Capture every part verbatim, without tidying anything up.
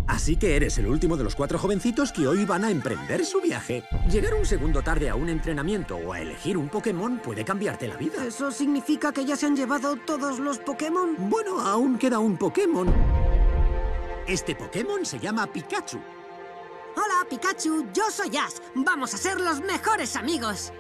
Así que eres el último de los cuatro jovencitos que hoy van a emprender su viaje. Llegar un segundo tarde a un entrenamiento o a elegir un Pokémon puede cambiarte la vida. ¿Eso significa que ya se han llevado todos los Pokémon? Bueno, aún queda un Pokémon. Este Pokémon se llama Pikachu. Hola, Pikachu. Yo soy Ash. Vamos a ser los mejores amigos.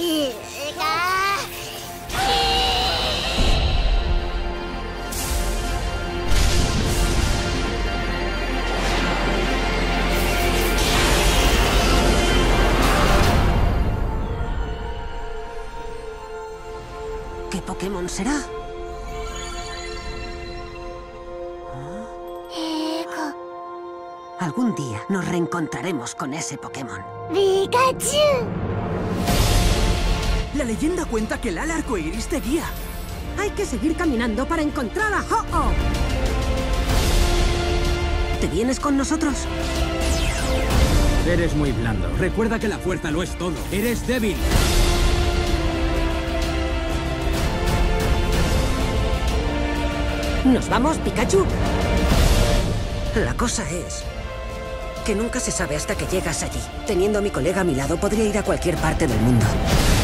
¿Qué Pokémon será? Algún día nos reencontraremos con ese Pokémon. ¡Pikachu! La leyenda cuenta que el ala arcoíris te guía. Hay que seguir caminando para encontrar a Ho-Oh. ¿Te vienes con nosotros? Eres muy blando. Recuerda que la fuerza lo es todo. Eres débil. ¿Nos vamos, Pikachu? La cosa es que nunca se sabe hasta que llegas allí. Teniendo a mi colega a mi lado, podría ir a cualquier parte del mundo.